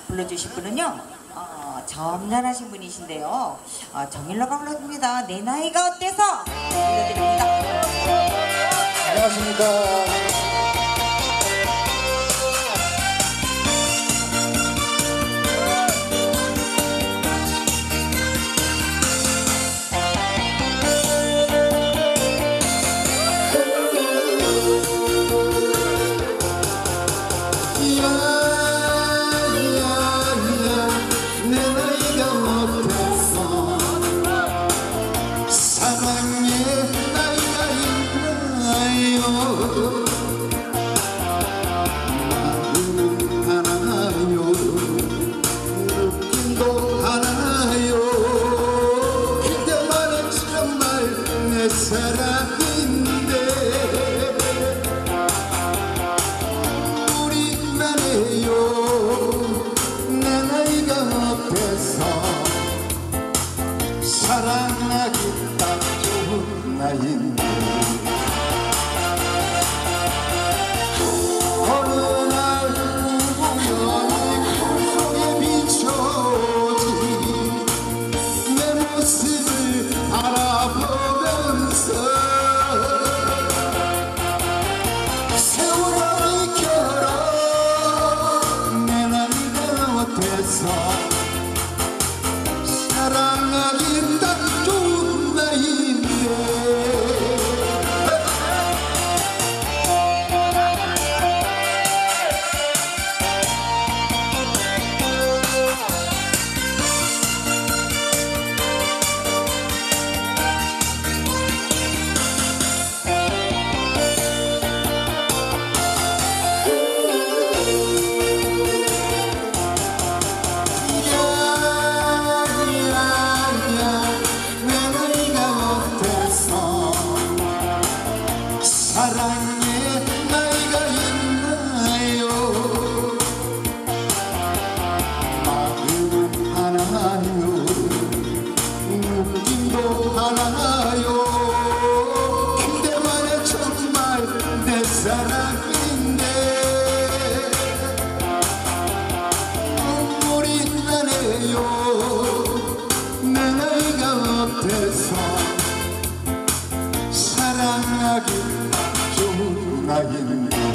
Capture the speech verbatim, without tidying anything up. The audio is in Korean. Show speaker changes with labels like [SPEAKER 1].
[SPEAKER 1] 불러주실 분은요 어, 점잖으신 분이신데요 어, 정일로가 불러줍니다. 내 나이가 어때서 불러드립니다.
[SPEAKER 2] 안녕하십니까.
[SPEAKER 3] 사랑인데 우리만 해요. 내 나이가 어때서 사랑하기 딱 좋은 나이인데 어느 날 우연히 꿈속에 비춰진 내 모습을 바라보 세월이 결어 내 나이가 어때서 사랑하기 딱 좋은 나이인데 사랑의 나이가 있나요? 마음은 하나요, 느낌도 하나요. 그대만의 정말 내 사랑인데 눈물이 나네요. 내 나이가 어때서 사랑하기 좋은 나이인데